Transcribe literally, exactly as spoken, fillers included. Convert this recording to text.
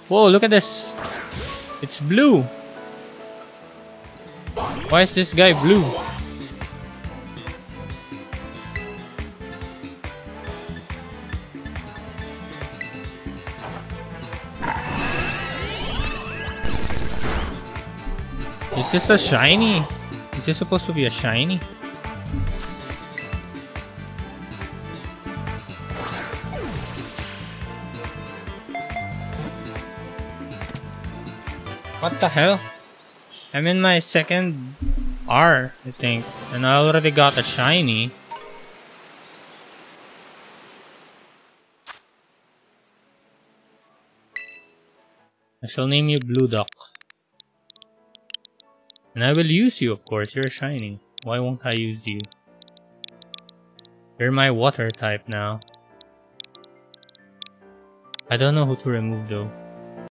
Whoa, look at this. It's blue. Why is this guy blue? Is this a shiny? Is this supposed to be a shiny? What the hell? I'm in my second R, I think, and I already got a shiny. I shall name you Blueduck. And I will use you, of course. You're shiny. Why won't I use you? You're my water type now. I don't know who to remove though.